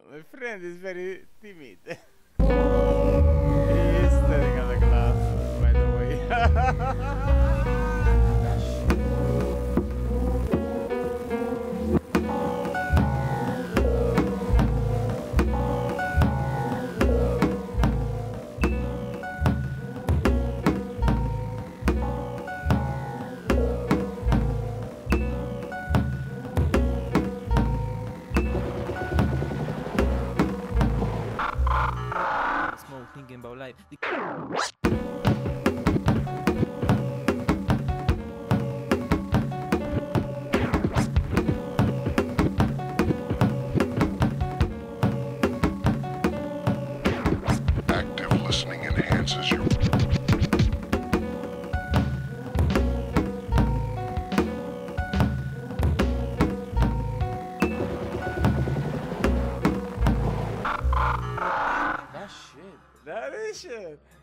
My friend is very timid. He's staring at the glass, by the way. Small thinking about life. Active listening enhances your... That shit. That is shit.